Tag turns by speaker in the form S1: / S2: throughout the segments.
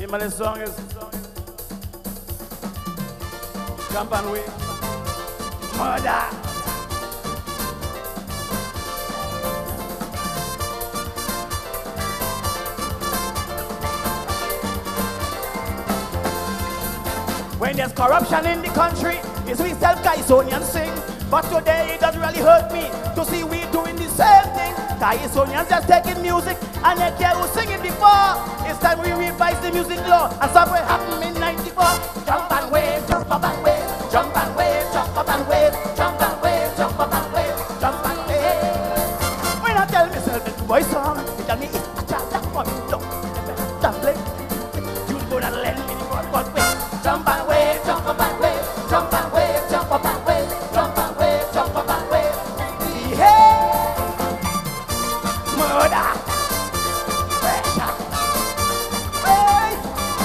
S1: name of the song is Jump and Wave. Murder. When there's corruption in the country, it's we self-Caisonians sing. But today it doesn't really hurt me to see we doing the same thing. Caisonians just taking music and they care who sing it before. It's time we revise the music law and something happened in 94. Jump and wave, jump up and wave, jump and wave, jump up and wave, jump and wave, jump up and wave, jump and wave. When I tell myself it's boy song, they tell me it's a child that's coming down. Jump play, you gonna lend me the one way. Jump and wave, jump up and wave, jump and wave, jump up and wave, jump and wave, jump up and wave. Hey, murder, pressure. Hey.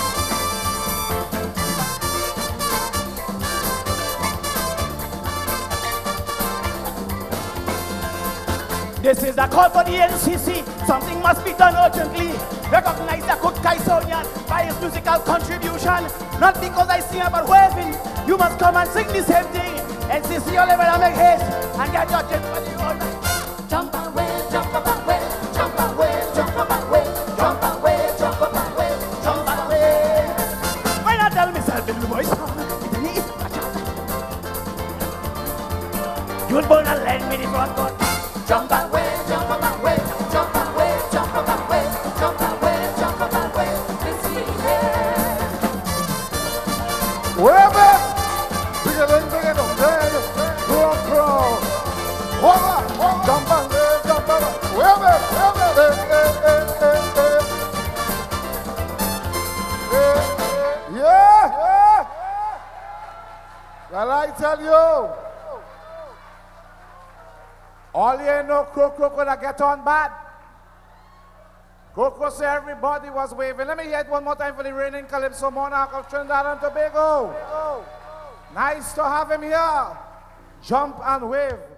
S1: This is a call for the NCC. Something must be done urgently. Recognize a good Caisonian by his musical contribution. Not because I sing about waving. You must come and sing the same thing. NCC all over and make haste and get your jet for the all night. Jump and wave, jump up and wave, jump and wave, jump up and wave, jump and wave, jump up and wave, jump and wave. When I tell myself in the voice, it's me, you'd born and lend me the front court. Jump and wave, jump up and wave, jump and wave, jump up and wave, jump and wave, jump up and wave. It's the air.
S2: Wave it! Bring it in, crow. Jump and wave, jump and wave it, yeah! Well, I tell you, all you know, Coco gonna get on bad. Coco said everybody was waving. Let me hear it one more time for the reigning Calypso monarch of Trinidad and Tobago. Nice to have him here. Jump and wave.